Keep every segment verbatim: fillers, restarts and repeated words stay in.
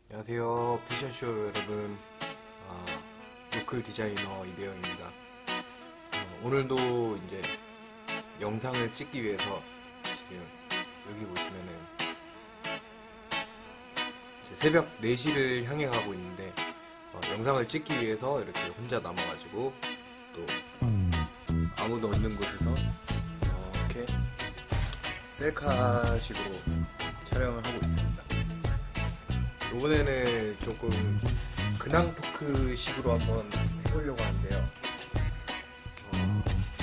안녕하세요, 패션쇼 여러분. 아, 로컬 디자이너 이대영입니다. 어, 오늘도 이제 영상을 찍기 위해서 지금 여기 보시면은 이제 새벽 네 시를 향해 가고 있는데, 어, 영상을 찍기 위해서 이렇게 혼자 남아가지고 또 아무도 없는 곳에서 어, 이렇게 셀카식으로 촬영을 하고 있습니다. 이번에는 조금 근황 토크 식으로 한번 해보려고 하는데요. 어,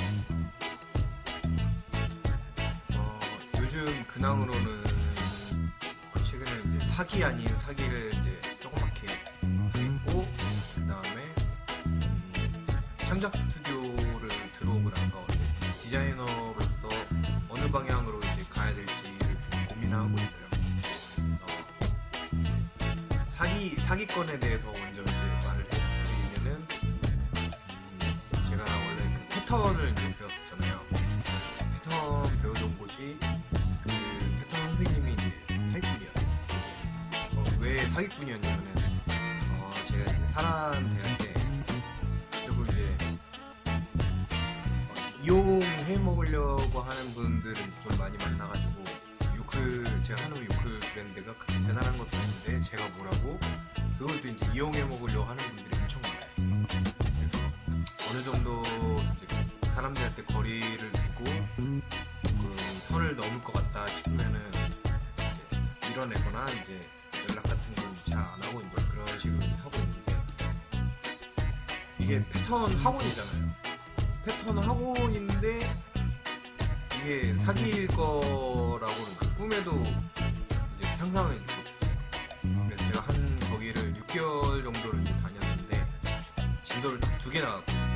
어, 요즘 근황으로는 최근에 이제 사기 아닌 사기를 이제 조그맣게 하고, 그 다음에 음, 창작 스튜디오를 들어오고 나서 이제 디자이너로서 어느 방향으로 이제 가야 될지를 좀 고민하고 있어요. 사기, 사기건에 대해서 먼저 이제 말을 해드리면은, 음, 제가 원래 그 패턴을 이제 배웠었잖아요. 패턴 배우던 곳이 그 패턴 선생님이 이제 사기꾼이었어요. 어, 왜 사기꾼이었냐면은, 어, 제가 이제 사람 대할 때 조금 이제 어, 이용해 먹으려고 하는 분들은 좀 많이 만나가지고, 요크, 제가 하는 요크 브랜드가 그렇게 대단한 것도 아닌데 제가 뭐라고 그걸 또 이제 이용해 먹으려고 하는 분들이 엄청 많아요. 그래서 어느 정도 이제 사람들한테 거리를 두고 그 선을 넘을 것 같다 싶으면은 이제 밀어내거나 이제 연락 같은 건 잘 안 하고 이제 그런 식으로 하고 있는데, 이게 패턴 학원이잖아요. 패턴 학원인데 이게 사기일 거라고는 그 꿈에도 이제 상상을 못했어요. 그래서 제가 한 거기를 육 개월 정도를 이제 다녔는데 진도를 두 개 나갔거든요.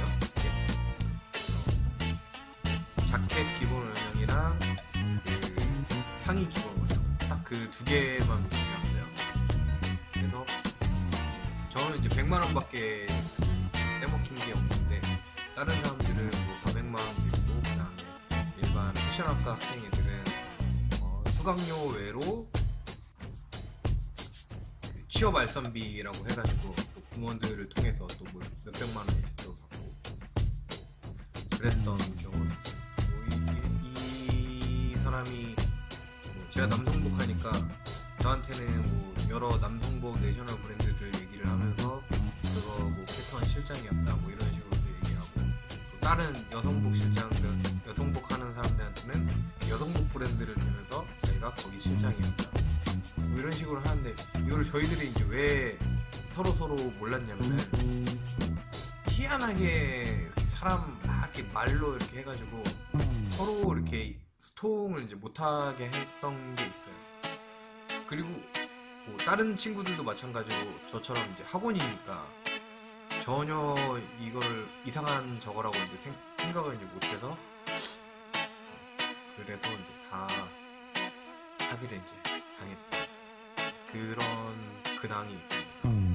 그래서 자켓 기본 원형이랑 그 상의 기본 원형 딱 그 두 개만 배웠어요. 그래서 저는 이제 백만 원밖에 떼먹힌 게 없는데, 다른 사람들은 뭐 사백만 원 있고, 그 다음에 일반 패션학과 학생애들은 어, 수강료 외로 그 취업 알선비라고 해가지고 또 부모들을 통해서 또 뭐 몇백만 원 정도 받고 그랬던 경우가 있어요. 뭐 이, 이 사람이 뭐 제가 남성복 하니까 저한테는 뭐 여러 남성복 내셔널 브랜드들 얘기를 하면서 그거 뭐 패턴 실장이었다 뭐 이런 식으로 얘기하고, 또 다른 여성복 실장들, 여성복 하는 사람들한테는 여성복 브랜드를 주면서 자기가 거기 실장이었다 뭐 이런 식으로 하는데, 이걸 저희들이 이제 왜 서로 서로 몰랐냐면은 희한하게 이렇게 사람 막 이렇게 말로 이렇게 해가지고 서로 이렇게 소통을 이제 못하게 했던 게 있어요. 그리고 뭐 다른 친구들도 마찬가지로 저처럼 이제 학원이니까 전혀 이걸 이상한 저거라고 이제 생, 생각을 이제 못해서, 그래서 이제 다 사기를 이제 당했던 그런 근황이 있습니다.